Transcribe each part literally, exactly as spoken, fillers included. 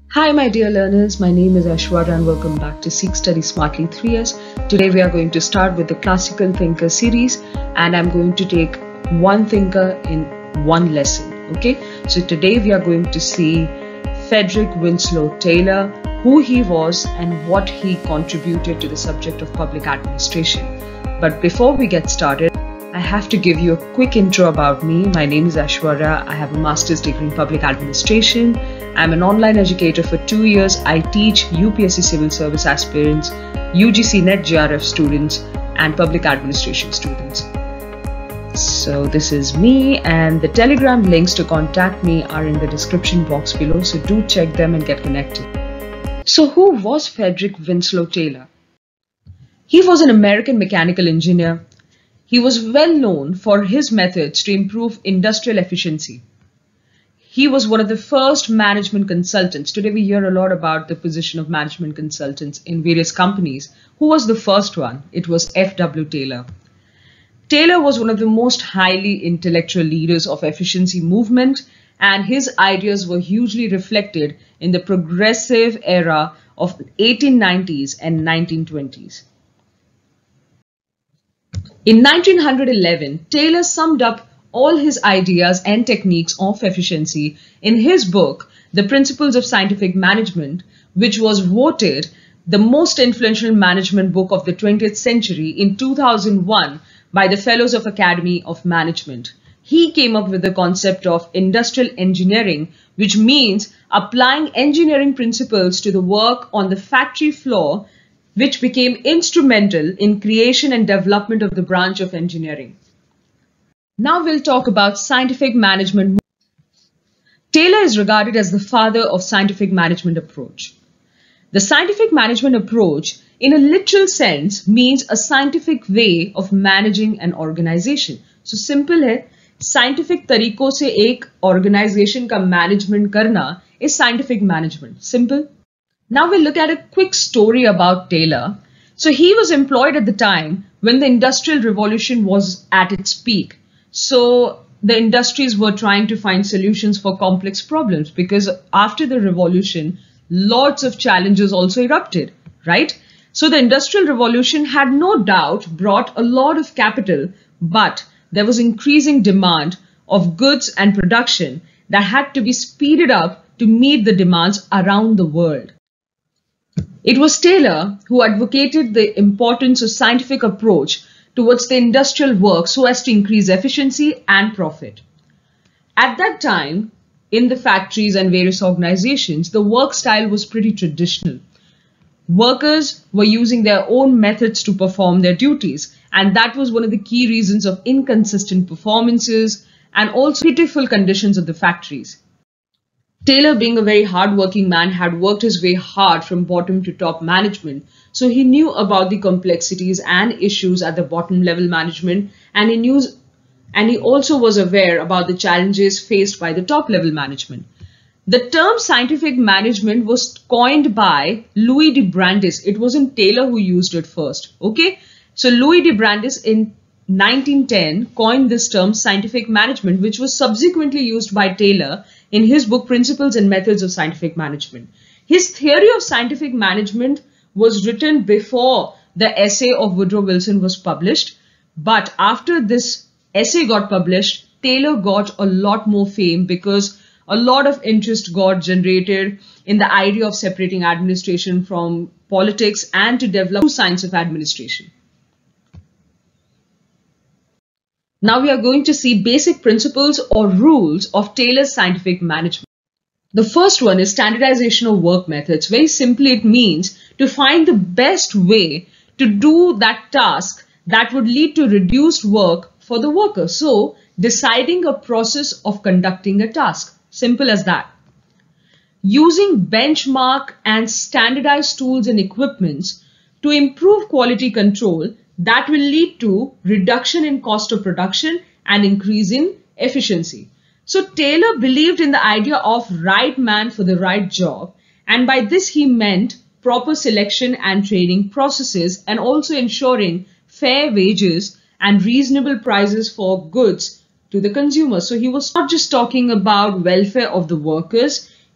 Hi my dear learners, my name is Aishwarya and welcome back to Seek Study Smartly three S. Today we are going to start with the Classical Thinker series and I'm going to take one thinker in one lesson. Okay, so today we are going to see Frederick Winslow Taylor, who he was and what he contributed to the subject of public administration. But before we get started, I have to give you a quick intro about me. My name is Aishwarya. I have a master's degree in public administration. I'm an online educator for two years. I teach U P S C civil service aspirants, U G C NET J R F students, and public administration students. So this is me, and the Telegram links to contact me are in the description box below. So do check them and get connected. So who was Frederick Winslow Taylor? He was an American mechanical engineer. He was well known for his methods to improve industrial efficiency. He was one of the first management consultants. Today we hear a lot about the position of management consultants in various companies. Who was the first one? It was F W Taylor. Taylor was one of the most highly intellectual leaders of efficiency movement, and his ideas were hugely reflected in the progressive era of eighteen nineties and nineteen twenties. In nineteen eleven, Taylor summed up all his ideas and techniques of efficiency in his book, The Principles of Scientific Management, which was voted the most influential management book of the twentieth century in two thousand one by the Fellows of Academy of Management. He came up with the concept of industrial engineering, which means applying engineering principles to the work on the factory floor, which became instrumental in creation and development of the branch of engineering. Now we'll talk about scientific management. Taylor is regarded as the father of scientific management approach. The scientific management approach, in a literal sense, means a scientific way of managing an organization. So simple है, scientific तरीकों से एक organization का management करना is scientific management. Simple. Now we'll look at a quick story about Taylor. So he was employed at the time when the Industrial Revolution was at its peak. So the industries were trying to find solutions for complex problems because after the revolution, lots of challenges also erupted, right? So the Industrial Revolution had no doubt brought a lot of capital, but there was increasing demand of goods and production that had to be speeded up to meet the demands around the world. It was Taylor who advocated the importance of scientific approach towards the industrial work so as to increase efficiency and profit. At that time, in the factories and various organizations, the work style was pretty traditional. Workers were using their own methods to perform their duties, and that was one of the key reasons of inconsistent performances and also pitiful conditions of the factories. Taylor, being a very hard-working man, had worked his way hard from bottom to top management. So he knew about the complexities and issues at the bottom level management, and he knew, and he also was aware about the challenges faced by the top level management. The term scientific management was coined by Louis de Brandeis. It wasn't Taylor who used it first. Okay, so Louis de Brandeis in nineteen ten coined this term scientific management, which was subsequently used by Taylor in his book Principles and Methods of Scientific Management. His theory of scientific management was written before the essay of Woodrow Wilson was published, but after this essay got published, Taylor got a lot more fame because a lot of interest got generated in the idea of separating administration from politics and to develop the science of administration. Now we are going to see basic principles or rules of Taylor's scientific management. The first one is standardization of work methods. Very simply, it means to find the best way to do that task that would lead to reduced work for the worker. So, deciding a process of conducting a task. Simple as that. Using benchmark and standardized tools and equipments to improve quality control that will lead to reduction in cost of production and increase in efficiency. So Taylor believed in the idea of right man for the right job, and by this he meant proper selection and training processes and also ensuring fair wages and reasonable prices for goods to the consumer. So he was not just talking about welfare of the workers,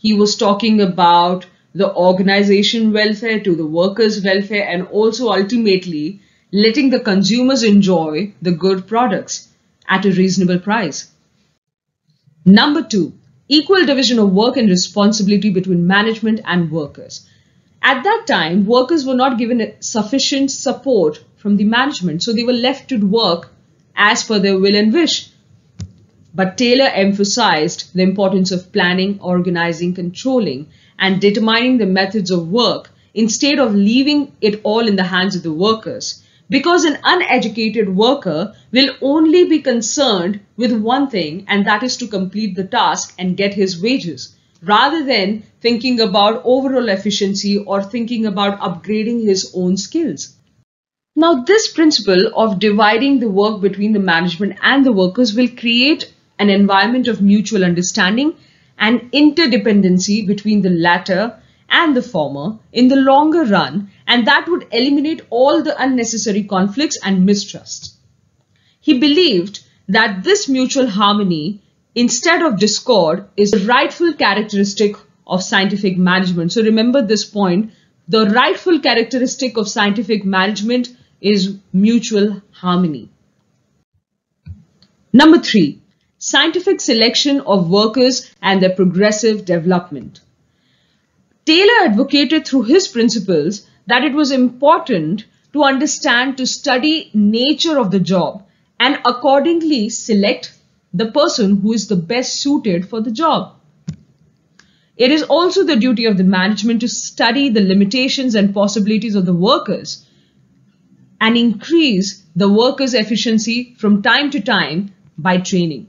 He was talking about the organization welfare to the workers' welfare, and also ultimately letting the consumers enjoy the good products at a reasonable price. Number two, equal division of work and responsibility between management and workers. At that time, workers were not given sufficient support from the management, so they were left to work as per their will and wish. But Taylor emphasized the importance of planning, organizing, controlling, and determining the methods of work instead of leaving it all in the hands of the workers. Because an uneducated worker will only be concerned with one thing, and that is to complete the task and get his wages, rather than thinking about overall efficiency or thinking about upgrading his own skills. Now, this principle of dividing the work between the management and the workers will create an environment of mutual understanding and interdependency between the latter and the former in the longer run, and that would eliminate all the unnecessary conflicts and mistrust. He believed that this mutual harmony instead of discord is a rightful characteristic of scientific management. So remember this point, the rightful characteristic of scientific management is mutual harmony. Number three, scientific selection of workers and their progressive development. Taylor advocated through his principles that it was important to understand, to study nature of the job and accordingly select the person who is the best suited for the job. It is also the duty of the management to study the limitations and possibilities of the workers and increase the workers' efficiency from time to time by training.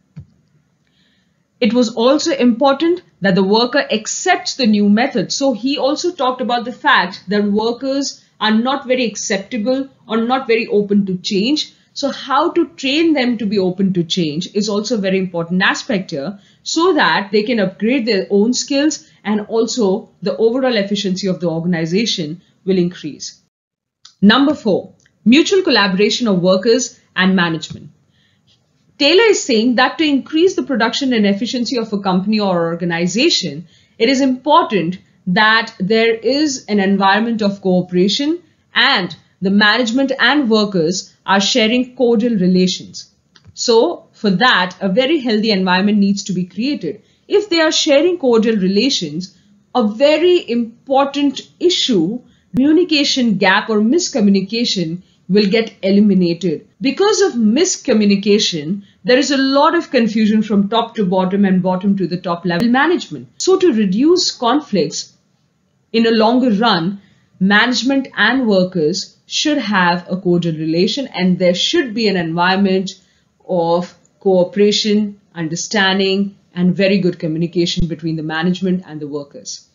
It was also important that the worker accepts the new method. So he also talked about the fact that workers are not very acceptable or not very open to change. So how to train them to be open to change is also a very important aspect here, so that they can upgrade their own skills and also the overall efficiency of the organization will increase. Number four, mutual collaboration of workers and management. Taylor is saying that to increase the production and efficiency of a company or organization, it is important that there is an environment of cooperation and the management and workers are sharing cordial relations. So for that, a very healthy environment needs to be created. If they are sharing cordial relations, a very important issue, communication gap or miscommunication, will get eliminated. Because of miscommunication, there is a lot of confusion from top to bottom and bottom to the top level management. So to reduce conflicts in a longer run, management and workers should have a cordial relation, and there should be an environment of cooperation, understanding, and very good communication between the management and the workers.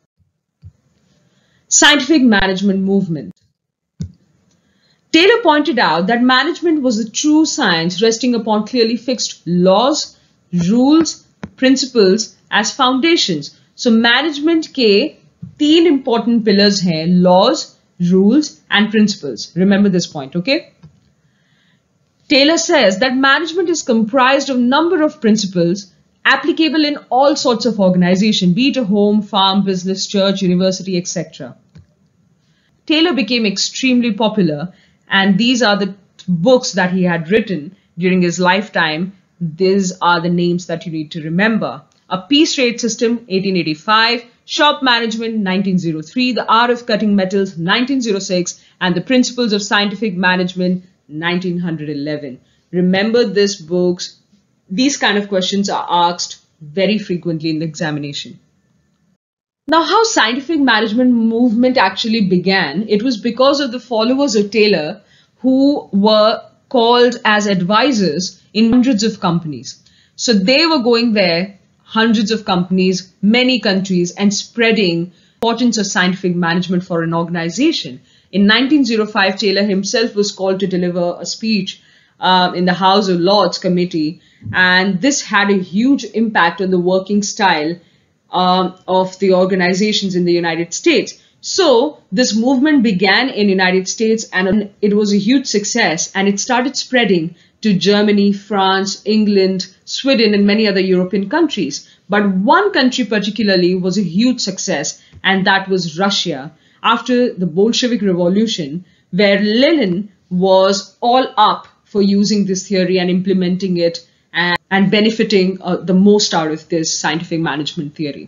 Scientific management movement. Taylor pointed out that management was a true science resting upon clearly fixed laws, rules, principles as foundations. So management के तीन important pillars हैं, laws, rules and principles. Remember this point, okay? Taylor says that management is comprised of a number of principles applicable in all sorts of organization, be it a home, farm, business, church, university, et cetera. Taylor became extremely popular, and these are the books that he had written during his lifetime. These are the names that you need to remember. A Piece Rate System, eighteen eighty-five, Shop Management, nineteen oh three, The Art of Cutting Metals, nineteen oh six, and The Principles of Scientific Management, nineteen eleven. Remember these books. These kind of questions are asked very frequently in the examination. Now, how scientific management movement actually began, it was because of the followers of Taylor who were called as advisors in hundreds of companies. So they were going there, hundreds of companies, many countries, and spreading the importance of scientific management for an organization. In nineteen oh five, Taylor himself was called to deliver a speech uh, in the House of Lords Committee, and this had a huge impact on the working style Um, of the organizations in the United States. So this movement began in the United States, and it was a huge success, and it started spreading to Germany, France, England, Sweden, and many other European countries. But one country particularly was a huge success, and that was Russia, after the Bolshevik Revolution, where Lenin was all up for using this theory and implementing it and, and benefiting uh, the most out of this scientific management theory.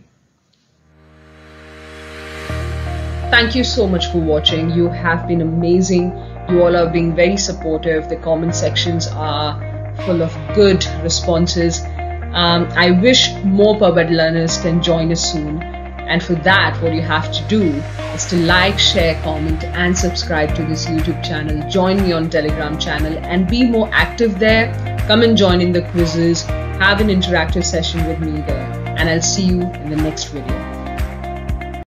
Thank you so much for watching. You have been amazing. You all are being very supportive. The comment sections are full of good responses. Um, I wish more Parbad learners can join us soon. And for that, what you have to do is to like, share, comment and subscribe to this YouTube channel. Join me on Telegram channel and be more active there. Come and join in the quizzes. Have an interactive session with me there. And I'll see you in the next video.